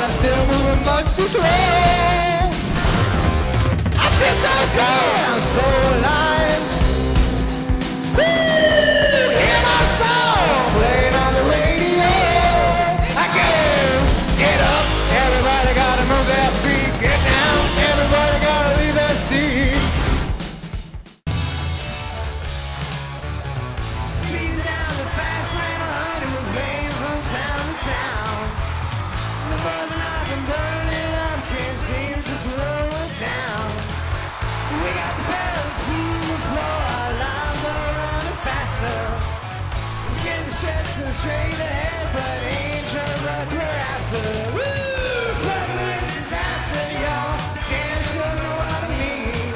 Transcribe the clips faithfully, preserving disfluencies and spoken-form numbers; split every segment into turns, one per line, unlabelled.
I'm still moving much too slow. I feel so good, I'm so alive. Woo! Hear my song playing on the radio. I go, get up, everybody gotta move their feet. Get down, everybody gotta leave their seat. Speeding down the fast lane, a hundred we're playing from town to town. The buzz and I've been burning up, can't seem to slow it down. We got the pedal to the floor, our lives are running faster. We're getting stretching straight ahead, but ain't sure what we're after. Woo! Flooding with disaster, y'all. Damn sure know what I mean.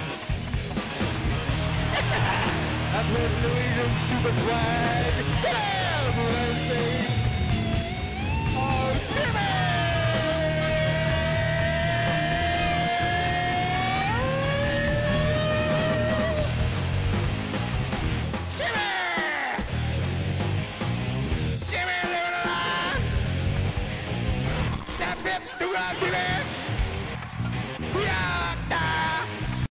I played Louisiana's stupid flag.